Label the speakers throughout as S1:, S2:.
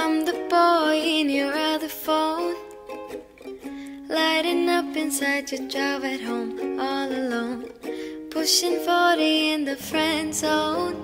S1: I'm the boy in your other phone, lighting up inside your drive at home, all alone, pushing 40 in the friend zone.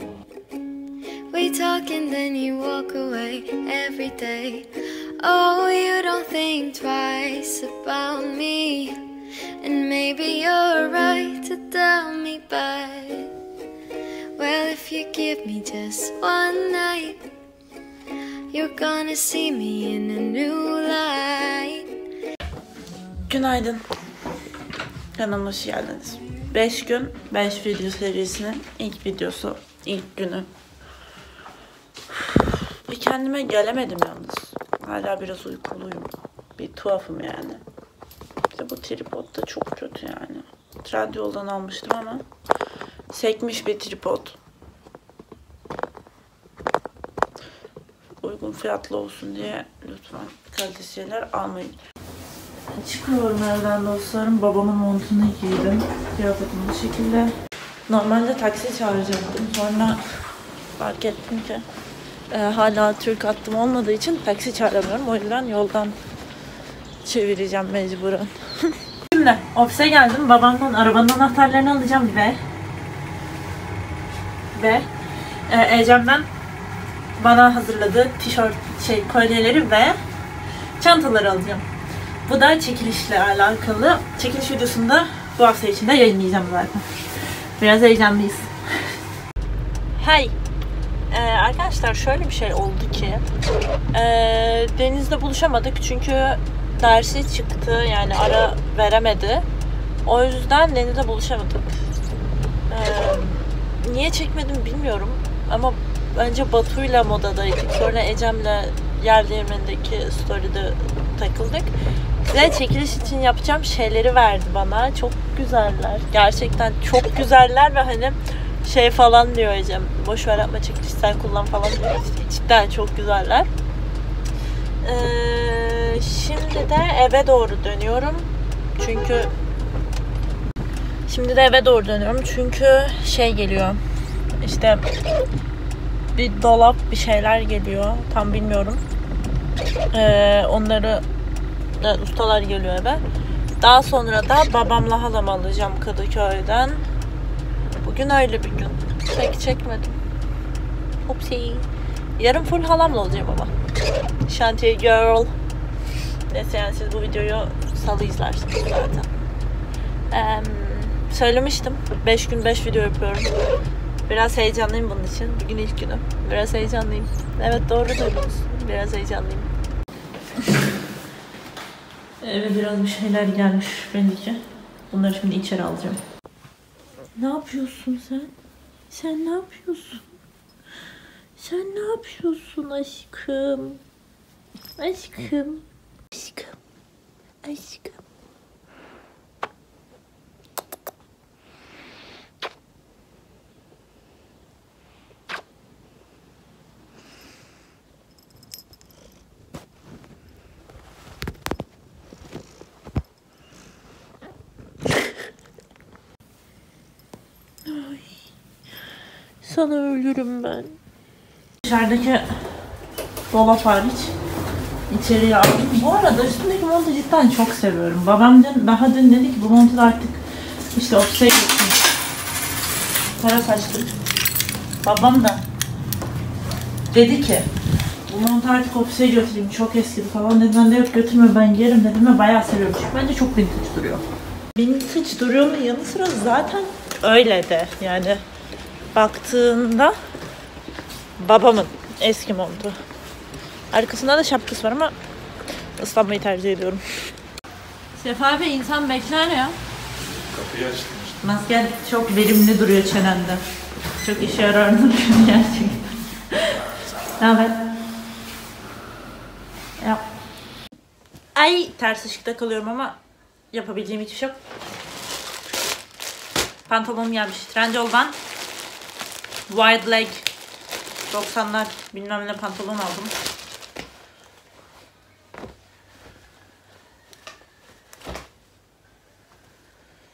S1: We talk and then you walk away every day. Oh, you don't think twice about me, and maybe you're right to tell me, but well, if you give me just one night, you're gonna see me in a new light.
S2: Günaydın. Kanalıma hoş geldiniz. 5 gün 5 video serisinin ilk videosu, ilk günü. Bir kendime gelemedim yalnız. Hala biraz uykuluyum. Bir tuhafım yani. İşte bu tripod da çok kötü yani. Trendyol'dan almıştım ama sekmiş bir tripod. Uygun fiyatlı olsun diye lütfen kaliteli şeyler almayın. Çıkıyorum evden dostlarım. Babamın montunu giydim. Kıyafetim bu şekilde. Normalde taksi çağıracaktım. Sonra fark ettim ki hala Türk hattım olmadığı için taksi çağıramıyorum. O yüzden yoldan çevireceğim mecburen. Şimdi ofise geldim. Babamdan arabanın anahtarlarını alacağım ve Ecem'den bana hazırladığı tişört, kolyeleri ve çantaları alacağım. Bu da çekilişle alakalı. Çekiliş videosunda bu hafta içinde yayınlayacağım zaten. Biraz heyecanlıyız. Hey! Arkadaşlar şöyle bir şey oldu ki Deniz'le buluşamadık çünkü dersi çıktı, yani ara veremedi. O yüzden Deniz'le buluşamadık. Niye çekmedim bilmiyorum ama önce Batu'yla modadaydık, sonra Ecem'le yer değirmenindeki story'de takıldık. Size çekiliş için yapacağım şeyleri verdi bana. Çok güzeller. Gerçekten çok güzeller ve hani şey falan diyor Ecem. Boş ver, yapma, çekiliş sen kullan falan diyor. Cidden çok güzeller. Şimdi de eve doğru dönüyorum. Çünkü şey geliyor. İşte bir dolap, bir şeyler geliyor. Tam bilmiyorum. Onları ustalar geliyor eve. Daha sonra da babamla halam alacağım Kadıköy'den. Bugün öyle bir gün. Pek çekmedim. Hopsi. Yarın full halamla olacağım ama. Şantiye girl. Neyse, yani siz bu videoyu salı izlersiniz zaten. Söylemiştim. 5 gün 5 video yapıyorum. Biraz heyecanlıyım bunun için. Bugün ilk günüm. Biraz heyecanlıyım. Evet, doğru duydunuz. Biraz heyecanlıyım. Eve biraz bir şeyler gelmiş belli ki. Bunları şimdi içeri alacağım. Ne yapıyorsun sen? Sen ne yapıyorsun? Sen ne yapıyorsun aşkım? Aşkım. Aşkım. Aşkım. Ay, sana ölürüm ben. Dışarıdaki dolap hariç içeriye aldım. Bu arada üstündeki montu cidden çok seviyorum. Babam daha dün dedi ki bu montu da artık işte ofise gittim. Kara saçlı. Babam da dedi ki bu montu artık ofise götüreyim, çok eskidi falan dedi. Ben de yok götürme, ben giyerim dedim ve bayağı seviyorum. Çünkü bence çok vintage duruyor. Vintage duruyor'un yanı sıra zaten öyle de, yani baktığında babamın eski montu. Arkasında da şapkası var ama ıslanmayı tercih ediyorum. Sefa Bey, insan bekler ya.
S3: Kapıyı açtım.
S2: Masken çok verimli duruyor çenende. Çok işe yarar duruyor gerçekten. Ne haber? Ya. Ay, ters ışıkta kalıyorum ama yapabileceğim hiçbir şey yok. Pantolonum gelmiş. Trendyol'dan wide leg 90'lar bilmem ne pantolon aldım.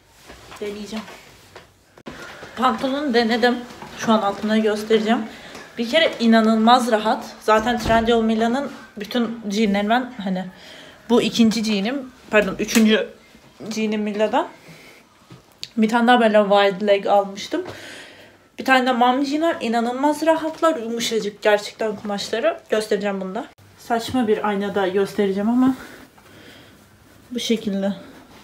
S2: Deneyeceğim. Pantolonu denedim. Şu an altına göstereceğim. Bir kere inanılmaz rahat. Zaten Trendyol Mila'nın bütün jeanleri ben hani bu ikinci jeanim, pardon üçüncü jeanim Mila'dan. Bir tane daha böyle wide leg almıştım. Bir tane de mom jean var. İnanılmaz rahatlar. Yumuşacık gerçekten kumaşları. Göstereceğim bunu da. Saçma bir aynada göstereceğim ama bu şekilde.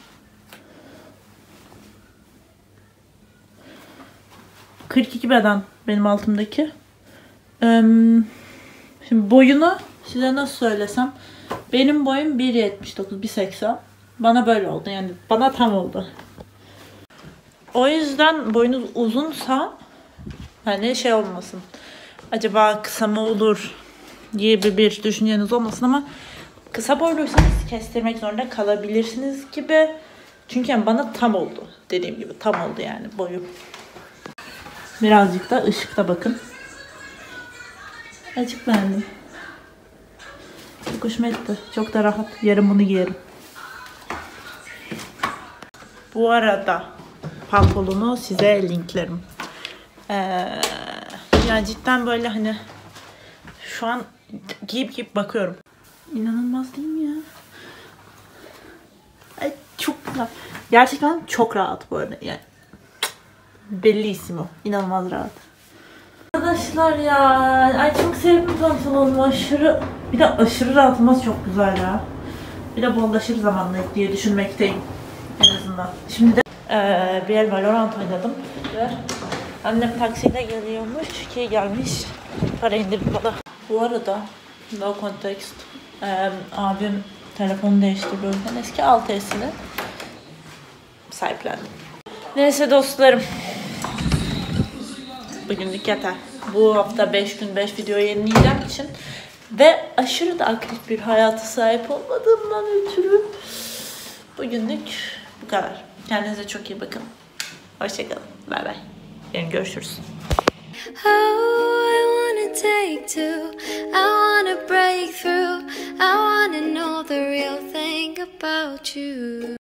S2: ...42 beden benim altımdaki. Şimdi boyunu size nasıl söylesem... ...benim boyum 1.79, 1.80. Bana böyle oldu yani. Bana tam oldu. O yüzden boyunuz uzunsa... ...hani şey olmasın. Acaba kısa mı olur diye bir düşünceniz olmasın ama... ...kısa boyluysanız kestirmek zorunda kalabilirsiniz gibi. Çünkü yani bana tam oldu. Dediğim gibi tam oldu yani boyum. Birazcık da ışıkta bakın. Açık beğendim. Çok hoşuma gitti. Çok da rahat. Yarın bunu giyerim. Bu arada pantolonu size linklerim. Yani cidden böyle hani şu an giyip bakıyorum. İnanılmaz değil mi ya? Ay çok güzel. Gerçekten çok rahat bu arada. Yani bellissimo. İnanılmaz rahat. Arkadaşlar ya, ay çok sevdim pantolonumu aşırı. Bir de aşırı rahatımız çok güzel ya. Bir de bollaşır zamanla diye düşünmekteyim en azından. Şimdi de bir el Valorant oynadım ve annem taksiyle geliyormuş ki gelmiş. Para indirdi bana. Bu arada no context, abim telefonu değiştirdi, o yüzden eski 6S'ini sahiplendim. Neyse dostlarım. Bugünlük yeter. Bu hafta 5 gün 5 video yayınlayacağım için ve aşırı da aktif bir hayata sahip olmadığımdan ötürü bugünlük bu kadar. Kendinize çok iyi bakın. Hoşçakalın. Bay bay. Yarın görüşürüz.
S1: Oh, I wanna take two, I wanna break through, I wanna know the real thing about you.